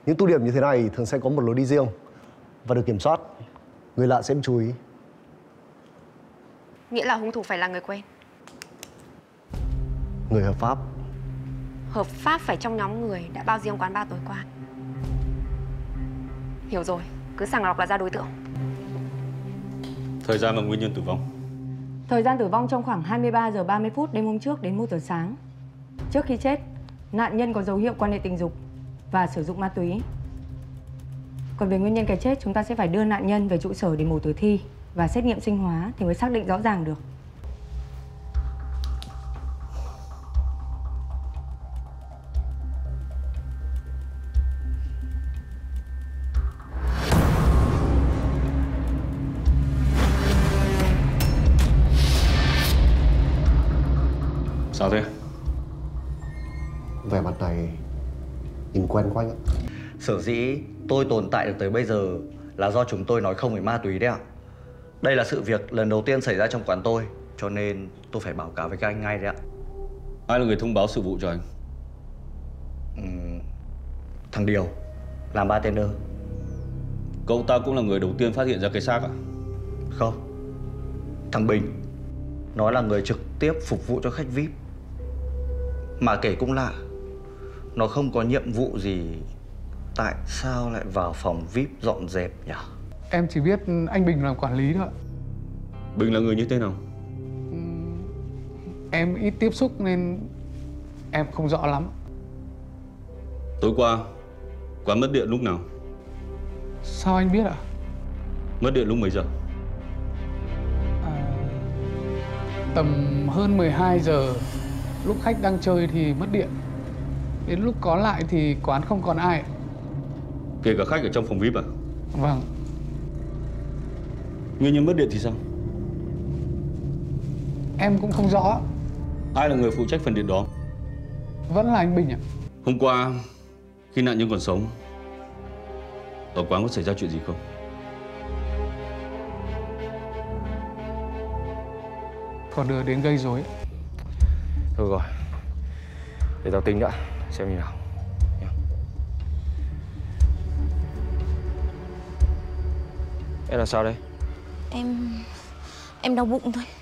Những tụ điểm như thế này thường sẽ có một lối đi riêng và được kiểm soát. Người lạ sẽ chú ý. Nghĩa là hung thủ phải là người quen. Người hợp pháp. Hợp pháp phải trong nhóm người đã bao diêm quán bar tối qua. Hiểu rồi, cứ sàng lọc là ra đối tượng. Thời gian và nguyên nhân tử vong. Thời gian tử vong trong khoảng 23 giờ 30 phút đêm hôm trước đến 1 giờ sáng. Trước khi chết, nạn nhân có dấu hiệu quan hệ tình dục và sử dụng ma túy. Còn về nguyên nhân cái chết, chúng ta sẽ phải đưa nạn nhân về trụ sở để mổ tử thi và xét nghiệm sinh hóa thì mới xác định rõ ràng được. Sao thế? Vẻ mặt này nhìn quen quá anh ạ. Sở dĩ tôi tồn tại được tới bây giờ là do chúng tôi nói không với ma túy đấy ạ. Đây là sự việc lần đầu tiên xảy ra trong quán tôi, cho nên tôi phải báo cáo với các anh ngay đấy ạ. Ai là người thông báo sự vụ cho anh? Thằng Điều, làm bartender. Cậu ta cũng là người đầu tiên phát hiện ra cái xác à? Không, thằng Bình, nó là người trực tiếp phục vụ cho khách VIP. Mà kể cũng lạ, nó không có nhiệm vụ gì, tại sao lại vào phòng VIP dọn dẹp nhỉ? Em chỉ biết anh Bình làm quản lý thôi ạ. Bình là người như thế nào? Em ít tiếp xúc nên em không rõ lắm. Tối qua, quán mất điện lúc nào? Sao anh biết ạ? Mất điện lúc mấy giờ? Tầm hơn 12 giờ, lúc khách đang chơi thì mất điện. Đến lúc có lại thì quán không còn ai. Kể cả khách ở trong phòng VIP à? Vâng. Nguyên nhân mất điện thì sao? Em cũng không rõ. Ai là người phụ trách phần điện đó? Vẫn là anh Bình ạ. Hôm qua, khi nạn nhân còn sống, ở quán có xảy ra chuyện gì không? Còn đưa đến gây rối. Thôi rồi, để tao tính đã, xem như nào. Em là sao đây? Em đau bụng thôi.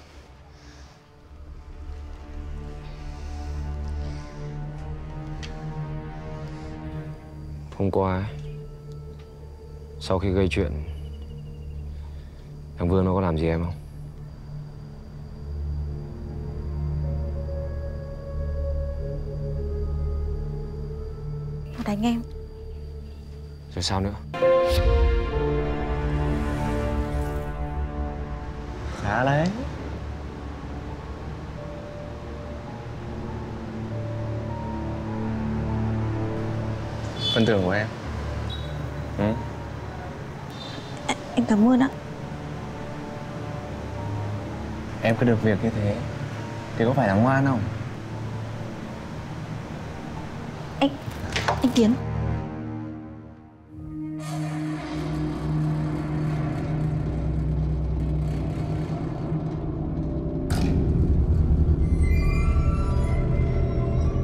Hôm qua ấy, sau khi gây chuyện, thằng Vương nó có làm gì em không? Nó đánh em. Rồi sao nữa? Khá đấy. Phần thưởng của em. Anh cảm ơn ạ. Em cứ được việc như thế thì có phải là ngoan không? Anh Tiến.